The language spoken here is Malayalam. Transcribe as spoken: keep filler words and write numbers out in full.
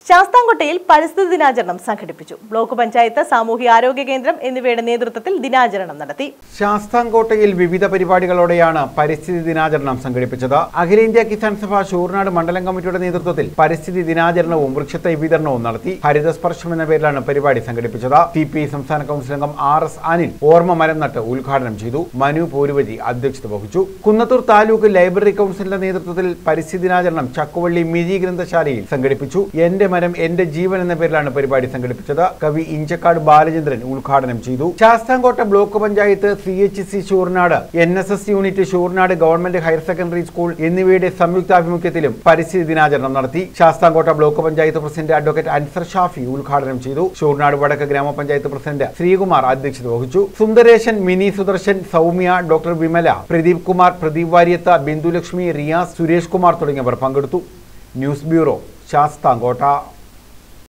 ശാസ്താംകോട്ടയിൽ പരിസ്ഥിതി ദിനാചരണം സംഘടിപ്പിച്ചു. ബ്ലോക്ക് പഞ്ചായത്ത്, സാമൂഹ്യ ആരോഗ്യ കേന്ദ്രം എന്നിവയുടെ നേതൃത്വത്തിൽ ദിനാചരണം നടത്തി. ശാസ്താംകോട്ടയിൽ വിവിധ പരിപാടികളോടെയാണ് പരിസ്ഥിതി ദിനാചരണം സംഘടിപ്പിച്ചത്. അഖിലേന്ത്യാ കിസാൻ സഭ ഷൂർനാട് മണ്ഡലം കമ്മിറ്റിയുടെ നേതൃത്വത്തിൽ പരിസ്ഥിതി ദിനാചരണവും വൃക്ഷത്തൈ വിതരണവും നടത്തി. ഹരിതസ്പർശം എന്ന പേരിലാണ് പരിപാടി സംഘടിപ്പിച്ചത്. സി പി ഐ സംസ്ഥാന കൗൺസിൽ അംഗം ആർ എസ് അനിൽ ഓർമ്മ മരം നട്ട് ഉദ്ഘാടനം ചെയ്തു. മനു പോരുവജി അധ്യക്ഷത വഹിച്ചു. കുന്നത്തൂർ താലൂക്ക് ലൈബ്രറി കൗൺസിലിന്റെ നേതൃത്വത്തിൽ പരിസ്ഥിതി ദിനാചരണം ചക്കുവള്ളി മിഴി ഗ്രന്ഥശാലയിൽ സംഘടിപ്പിച്ചു. എന്റെ മരം എന്റെ ജീവൻ എന്ന പേരിലാണ് പരിപാടി സംഘടിപ്പിച്ചത്. കവി ഇഞ്ചക്കാട് ബാലചന്ദ്രൻ ഉദ്ഘാടനം ചെയ്തു. Sasthamkotta block panchayat, C H C Sooranad, N S S unit Sooranad government higher secondary school എന്നിവയുടെ സംയുക്താഭിമുഖ്യത്തിലും പരിസ്ഥിതി ദിനാചരണം നടത്തി. Sasthamkotta block panchayat president advocate Ansar Shafi ഉദ്ഘാടനം ചെയ്തു. ഷൂർനാട് വടക്ക് ഗ്രാമപഞ്ചായത്ത് പ്രസിഡന്റ് ശ്രീകുമാർ അധ്യക്ഷത വഹിച്ചു. സുന്ദരേശൻ, മിനി സുദർശൻ, സൗമ്യ, ഡോക്ടർ വിമല, പ്രദീപ് കുമാർ, പ്രദീപ് വാര്യത്ത്, ബിന്ദുലക്ഷ്മി, റിയാസ്, സുരേഷ് കുമാർ തുടങ്ങിയവർ പങ്കെടുത്തു. News bureau, Sasthamkotta.